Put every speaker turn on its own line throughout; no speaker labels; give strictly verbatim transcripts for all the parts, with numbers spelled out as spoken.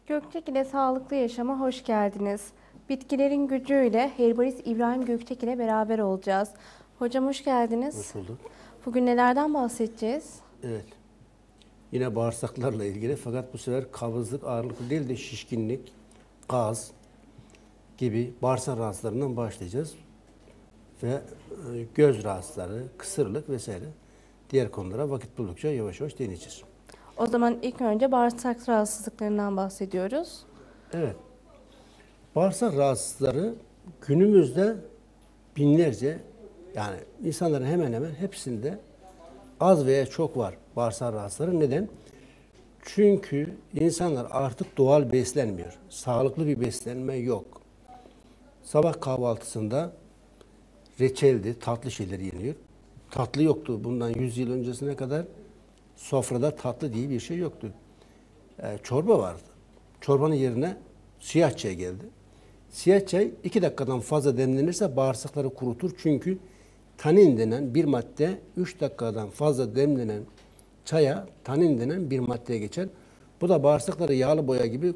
Gökçek ile Sağlıklı Yaşam'a hoş geldiniz. Bitkilerin gücüyle herbalist İbrahim Gökçek ile beraber olacağız. Hocam hoş geldiniz.
Hoş bulduk.
Bugün nelerden bahsedeceğiz?
Evet. Yine bağırsaklarla ilgili fakat bu sefer kabızlık ağırlıklı değil de şişkinlik, gaz gibi bağırsak rahatsızlarından başlayacağız. Ve e, göz rahatsızları, kısırlık vesaire diğer konulara vakit buldukça yavaş yavaş değineceğiz.
O zaman ilk önce bağırsak rahatsızlıklarından bahsediyoruz.
Evet. Bağırsak rahatsızları günümüzde binlerce, yani insanların hemen hemen hepsinde az veya çok var bağırsak rahatsızları. Neden? Çünkü insanlar artık doğal beslenmiyor. Sağlıklı bir beslenme yok. Sabah kahvaltısında reçeldi, tatlı şeyler yeniyor. Tatlı yoktu bundan yüz yıl öncesine kadar. Sofrada tatlı diye bir şey yoktu. Ee, çorba vardı. Çorbanın yerine siyah çay geldi. Siyah çay iki dakikadan fazla demlenirse bağırsakları kurutur. Çünkü tanin denen bir madde üç dakikadan fazla demlenen çaya tanin denen bir maddeye geçer. Bu da bağırsakları yağlı boya gibi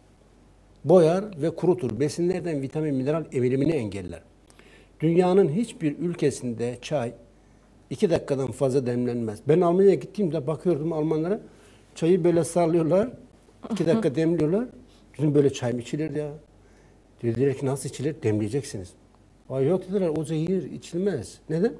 boyar ve kurutur. Besinlerden vitamin, mineral emilimini engeller. Dünyanın hiçbir ülkesinde çay iki dakikadan fazla demlenmez. Ben Almanya'ya gittiğimde bakıyordum Almanlara, çayı böyle sallıyorlar, iki dakika demliyorlar. Bizim böyle çay mı içilir ya? Dediler ki nasıl içilir? Demleyeceksiniz. Ay yok dediler, o zehir içilmez. Neden?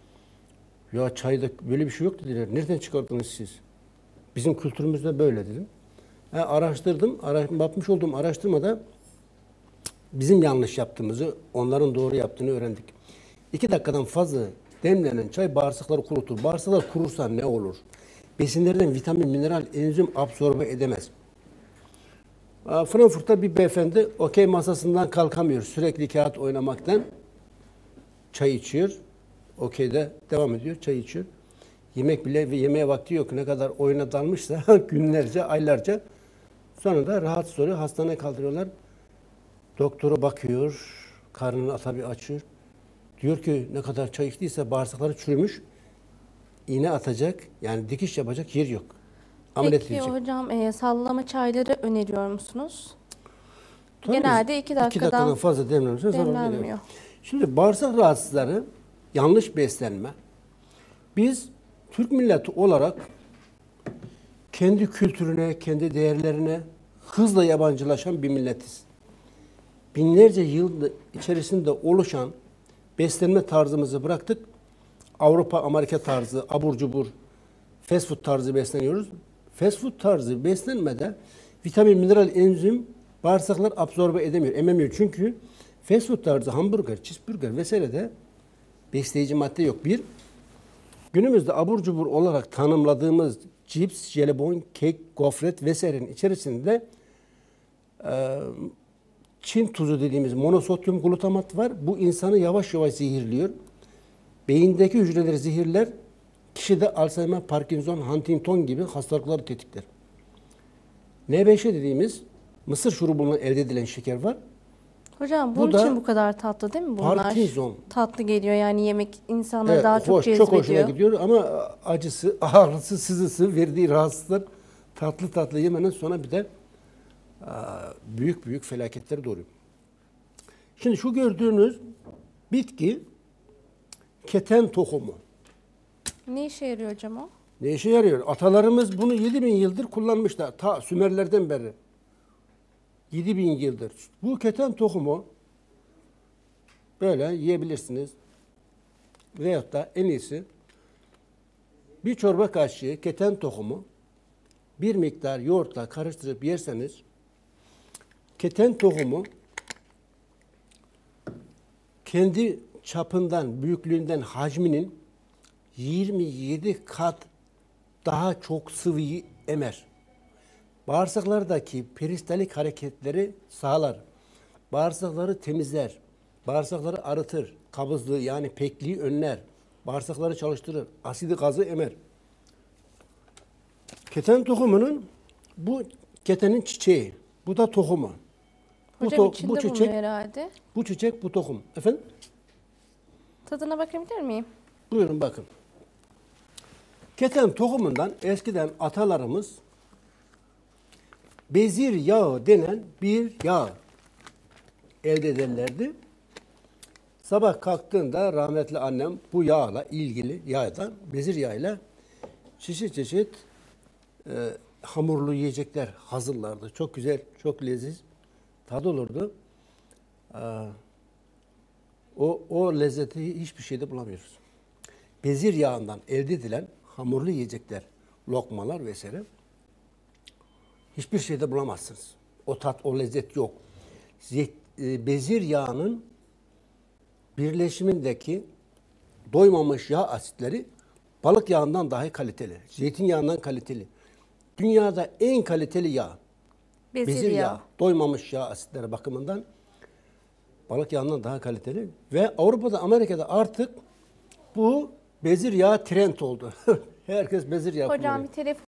Ya çayda böyle bir şey yok dediler. Nereden çıkardınız siz? Bizim kültürümüzde böyle dedim. Ha, araştırdım, ara, yapmış olduğum araştırmada bizim yanlış yaptığımızı, onların doğru yaptığını öğrendik. İki dakikadan fazla demlenen çay bağırsakları kurutur. Bağırsaklar kurursa ne olur? Besinlerden vitamin, mineral, enzim absorbe edemez. Frankfurt'ta bir beyefendi okey masasından kalkamıyor. Sürekli kağıt oynamaktan çay içiyor. Okey'de devam ediyor, çay içiyor. Yemek bile ve yemeğe vakti yok. Ne kadar oyuna dalmışsa günlerce, aylarca. Sonra da rahat soruyor. Hastaneye kaldırıyorlar. Doktora bakıyor. Karnını tabii açıyor. Diyor ki ne kadar çay içtiyse bağırsakları çürümüş. İğne atacak, yani dikiş yapacak yer yok. Ameliyat
Peki
edecek.
hocam e, sallama çayları öneriyor musunuz?
Tabii
Genelde iki dakikadan,
iki dakikadan fazla demlenirse zararlı
demlenmiyor.
geliyor. Şimdi bağırsak rahatsızları, yanlış beslenme. Biz Türk milleti olarak kendi kültürüne, kendi değerlerine hızla yabancılaşan bir milletiz. Binlerce yıl içerisinde oluşan beslenme tarzımızı bıraktık. Avrupa, Amerika tarzı, abur cubur, fast food tarzı besleniyoruz. Fast food tarzı beslenmede vitamin, mineral, enzim bağırsaklar absorbe edemiyor, ememiyor. Çünkü fast food tarzı hamburger, cheeseburger vesairede besleyici madde yok. Bir, günümüzde abur cubur olarak tanımladığımız cips, jelibon, kek, gofret vesairenin içerisinde e, Çin tuzu dediğimiz monosodyum glutamat var. Bu insanı yavaş yavaş zehirliyor. Beyindeki hücreleri zehirler. Kişide Alzheimer, Parkinson, Huntington gibi hastalıkları tetikler. N beş dediğimiz mısır şurubundan elde edilen şeker var.
Hocam
Bu
bunun
da
için bu kadar tatlı değil mi bunlar?
Parkinson.
Tatlı geliyor yani yemek insanları
Evet,
daha çok
hoş,
cezbediyor.
çok hoşuna gidiyor ama acısı, ağrısı, sızısı verdiği rahatsızlıklar tatlı tatlı yemenin sonra bir de büyük büyük felaketler doğuruyor. Şimdi şu gördüğünüz bitki keten tohumu.
Ne işe yarıyor hocam o?
Ne işe yarıyor? Atalarımız bunu yedi bin yıldır kullanmışlar. Ta Sümerlerden beri. yedi bin yıldır. Bu keten tohumu böyle yiyebilirsiniz. Veyahut da en iyisi bir çorba kaşığı keten tohumu bir miktar yoğurtla karıştırıp yerseniz keten tohumu kendi çapından, büyüklüğünden, hacminin yirmi yedi kat daha çok sıvıyı emer. Bağırsaklardaki peristalik hareketleri sağlar. Bağırsakları temizler. Bağırsakları arıtır. Kabızlığı yani pekliği önler. Bağırsakları çalıştırır. Asidi gazı emer. Keten tohumunun bu ketenin çiçeği. Bu da tohumu.
Hocam
bu, to
içinde
bu
bulunuyor
çiçek,
herhalde.
bu çiçek, bu tohum. Efendim?
Tadına bakabilir miyim?
Buyurun bakın. Keten tohumundan eskiden atalarımız bezir yağı denen bir yağ elde ederlerdi. Sabah kalktığında rahmetli annem bu yağla ilgili yağdan, bezir yağıyla çeşit çeşit e, hamurlu yiyecekler hazırlardı. Çok güzel, çok leziz tadı olurdu. Ee, o, o lezzeti hiçbir şeyde bulamıyoruz. Bezir yağından elde edilen hamurlu yiyecekler, lokmalar vesaire hiçbir şeyde bulamazsınız. O tat, o lezzet yok. Zeyt, e, bezir yağının birleşimindeki doymamış yağ asitleri balık yağından daha kaliteli, zeytinyağından kaliteli. Dünyada en kaliteli yağ,
Bezir,
bezir
yağı.
yağı, doymamış yağ asitleri bakımından balık yağından daha kaliteli. Ve Avrupa'da, Amerika'da artık bu bezir yağı trend oldu. Herkes bezir yağı
Hocam
kullanıyor.
bir telefon